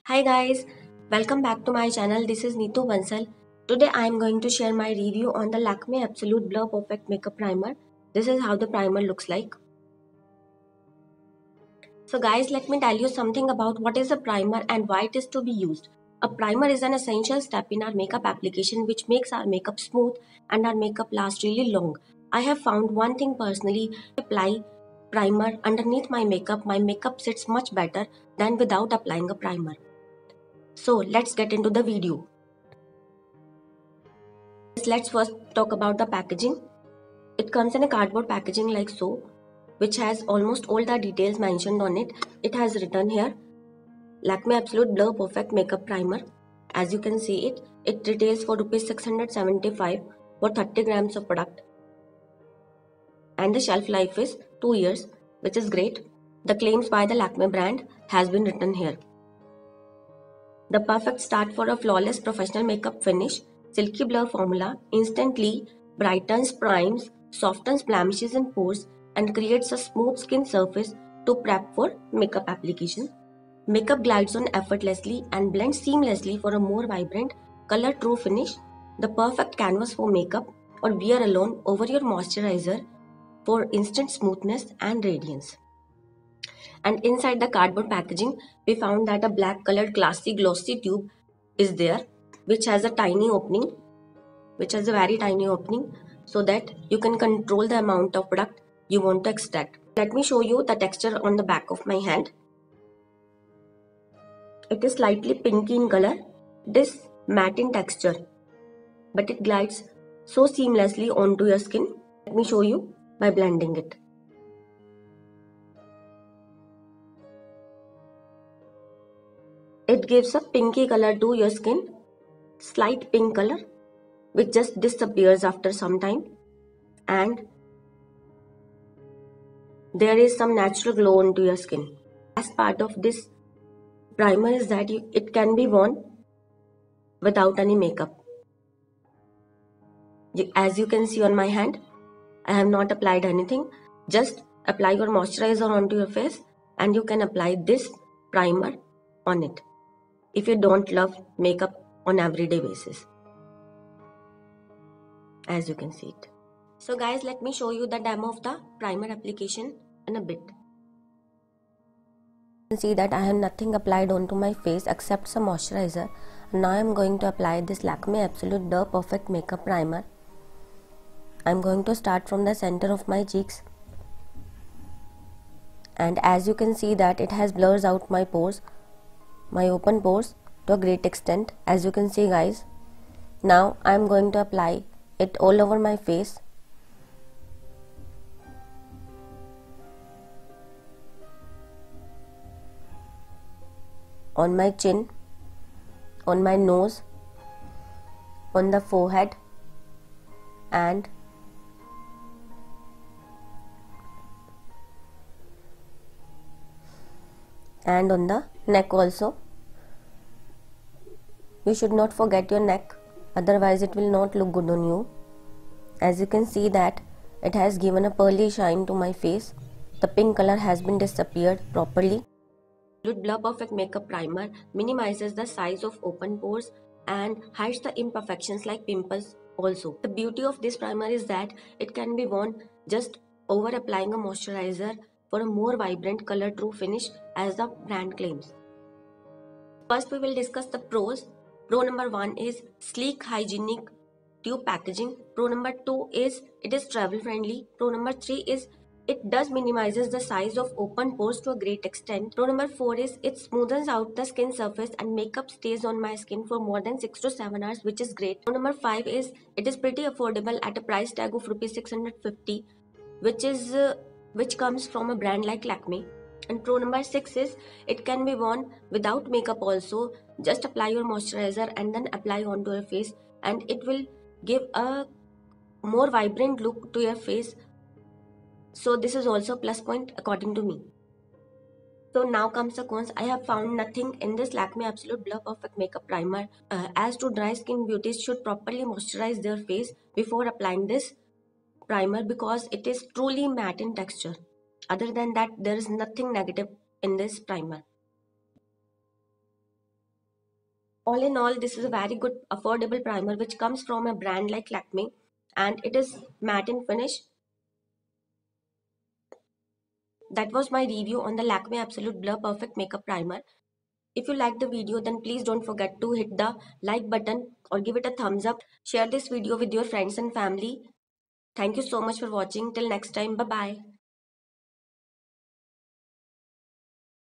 Hi guys, welcome back to my channel. This is Neetu Bansal. Today I am going to share my review on the Lakme Absolute Blur Perfect Makeup Primer. This is how the primer looks like. So guys, let me tell you something about what is a primer and why it is to be used. A primer is an essential step in our makeup application which makes our makeup smooth and our makeup last really long. I have found one thing personally, apply primer underneath my makeup sits much better than without applying a primer. So let's get into the video. Let's first talk about the packaging. It comes in a cardboard packaging like so, which has almost all the details mentioned on it. It has written here, Lakme Absolute Blur Perfect Makeup Primer. As you can see it retails for rupees 675 for 30 grams of product. And the shelf life is 2 years, which is great. The claims by the Lakme brand has been written here. The perfect start for a flawless professional makeup finish. Silky blur formula instantly brightens, primes, softens blemishes and pores and creates a smooth skin surface to prep for makeup application. Makeup glides on effortlessly and blends seamlessly for a more vibrant, color true finish. The perfect canvas for makeup or wear alone over your moisturizer for instant smoothness and radiance. And inside the cardboard packaging, we found that a black colored classy glossy tube is there, which has a tiny opening, which has a very tiny opening, so that you can control the amount of product you want to extract. Let me show you the texture on the back of my hand. It is slightly pinky in color. It is matte in texture, but it glides so seamlessly onto your skin. Let me show you by blending it. It gives a pinky color to your skin, slight pink color, which just disappears after some time, and there is some natural glow onto your skin. As part of this primer is that it can be worn without any makeup. As you can see on my hand, I have not applied anything. Just apply your moisturizer onto your face and you can apply this primer on it if you don't love makeup on everyday basis. As you can see it. So guys, let me show you the demo of the primer application in a bit. You can see that I have nothing applied onto my face except some moisturizer. Now I am going to apply this Lakme Absolute Blur Perfect Makeup Primer. I am going to start from the center of my cheeks. And as you can see that it has blurs out my pores, my open pores to a great extent, as you can see guys. Now I am going to apply it all over my face. On my chin, on my nose, on the forehead, and on the neck also. You should not forget your neck, otherwise it will not look good on you. As you can see that it has given a pearly shine to my face. The pink color has been disappeared properly. Blur Perfect Makeup Primer minimizes the size of open pores and hides the imperfections like pimples also. The beauty of this primer is that it can be worn just over applying a moisturizer for a more vibrant color true finish as the brand claims. First we will discuss the pros. Pro number 1 is sleek hygienic tube packaging. Pro number 2 is it is travel friendly. Pro number 3 is it does minimizes the size of open pores to a great extent. Pro number 4 is it smoothens out the skin surface and makeup stays on my skin for more than 6 to 7 hours, which is great. Pro number 5 is it is pretty affordable at a price tag of rupees 650, which comes from a brand like Lakme. And pro number 6 is it can be worn without makeup also. Just apply your moisturizer and then apply onto your face and it will give a more vibrant look to your face. So this is also a plus point according to me. So now comes the cons. I have found nothing in this Lakme Absolute Blur Perfect Makeup Primer. As to dry skin beauties should properly moisturize their face before applying this primer because it is truly matte in texture. Other than that, there is nothing negative in this primer. All in all, this is a very good affordable primer which comes from a brand like Lakme, and it is matte in finish. That was my review on the Lakme Absolute Blur Perfect Makeup Primer. If you liked the video, then please don't forget to hit the like button or give it a thumbs up. Share this video with your friends and family. Thank you so much for watching. Till next time, bye bye.